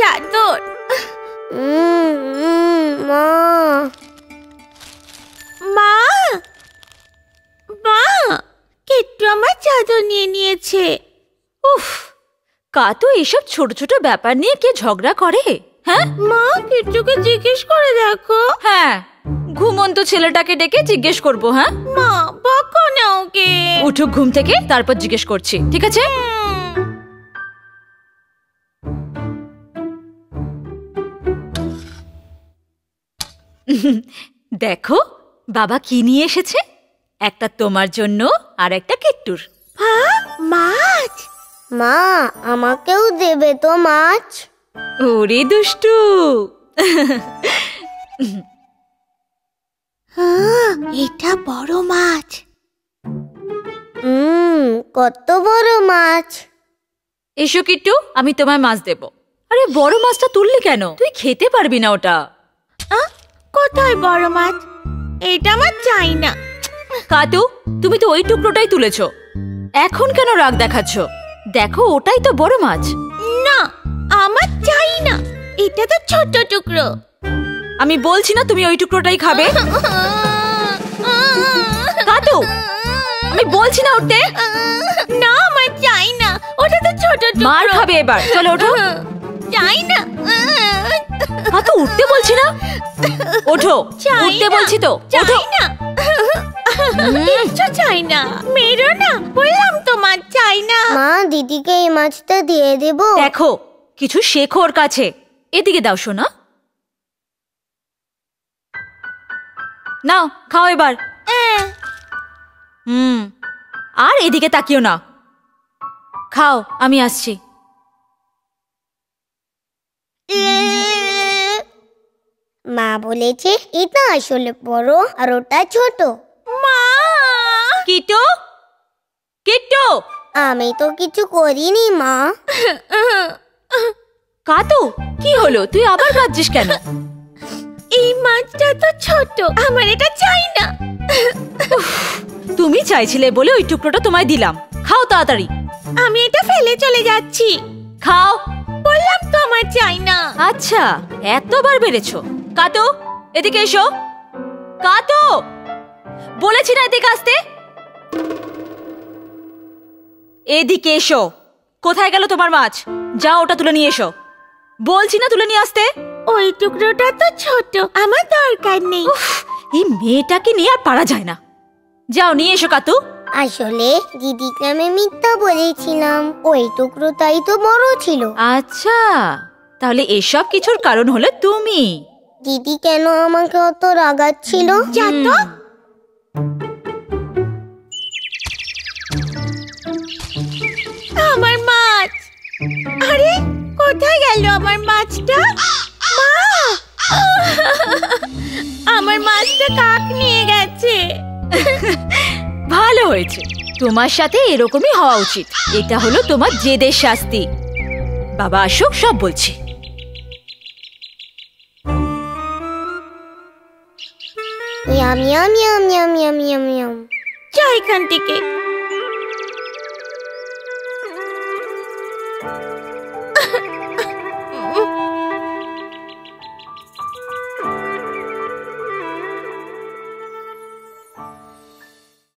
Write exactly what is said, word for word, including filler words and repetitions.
চাদর। মা মা মা কিট্টু আমার চাদর নিয়ে নিয়েছে। উফ, কাতু এসব ছোট ছোট ব্যাপার নিয়ে কে ঝগড়া করে? হ্যাঁ মা, কিট্টুকে জিজ্ঞেস করে দেখো। হ্যাঁ, ঘুমন্ত ছেলেটাকে ডেকে জিজ্ঞেস করবো। হ্যাঁ মা, বকো না ওকে। উঠুক ঘুম থেকে, তারপর জিজ্ঞেস করছি, ঠিক আছে? দেখো বাবা কি নিয়ে এসেছে, একটা তোমার জন্য আর একটা কিট্টুর। হ্যাঁ, মাছ। মা, আমাকেও দেবে তো মাছ? ওরে দুষ্টু। হ্যাঁ, এটা বড় মাছ। হুম, কত বড় মাছ। এসো কিট্টু, আমি তোমায় মাছ দেব। আরে বড় মাছটা তুললি কেন? তুই খেতে পারবি না ওটা। কোথায় বড় মাছ? এটা আমার চাই না। কাতু, তুমি তো ওই টুকরোটাই তুলেছো, এখন কেন রাগ দেখাচ্ছ? দেখো ওটাই তো বড় মাছ। না, আমার চাই না, এটা তো ছোট টুকরো। আমি বলছি না তুমি ওই টুকরোটাই খাবে। কাতু, আমি বলছি না উঠতে। না, আমার চাই না, ওটা তো ছোট টুকরো। মার খাবে এবার, চলো ওঠো। চাই না। কাতু, উঠতে বলছি না, ওঠো। উঠতে বলছি তো, ওঠো না। কিচ্ছু চাই না, মেরো না, বললাম তো মাছ চাই না। মা, দিদিকে এই মাছটা দিয়ে দেব? দেখো কিছু শেখো ওর কাছে। এদিকে দাও শোনা, নাও খাও এবার। হুম, আর এদিকে তাকিও না, খাও, আমি আসছি। মা বলেছে এটা আসলে বড় আর ওটা ছোট। মা, কিট্টু, কিট্টু। আমি তো কিছু করিনি মা। কাতু, কি হলো? তুই আবার কাঁদছিস কেন? এই মাছটা তো ছোট, আমার এটা চাই না। তুমি চাইছিলে বলে ওই টুকরোটা তোমায় দিলাম, খাও তাড়াতাড়ি। আমি এটা ফেলে চলে যাচ্ছি। খাও, বললাম তো আমার চাই না। আচ্ছা, এতবার বেড়েছো। কাতু, এদিকে এসো। কাতু, বলেছি না এদিকে আসতে। এদিকে এসো। কোথায় গেল তোমার মাছ? যাও ওটা তুলে নিয়ে এসো। বলছি না তুলে নিয়ে আসতে। ওই টুকরোটা তো ছোট, আমার দরকার নেই। এই মেয়েটাকে নিয়ে আর পারা যায় না। যাও নিয়ে এসো কাতু। আসলে দিদিকে আমি মিথ্যা বলেছিলাম, ওই টুকরোটাই তো বড় ছিল। আচ্ছা, তাহলে এসব কিছুর কারণ হলো তুমি। দিদি কেন আমাকে অত রাগাচ্ছিল? যা তো। আমার মাছ, আরে কোথায় গেল আমার মাছটা? মা, আমার মাছটা কাক নিয়ে গেছে। ভালো হয়েছে, তোমার সাথে এরকমই হওয়া উচিত। এটা হলো তোমার জেদের শাস্তি। বাবা আসুক সব বলছি। ইয়াম ইয়াম ইয়াম ইয়াম ইয়াম ইয়াম ইয়াম। যা এখান থেকে,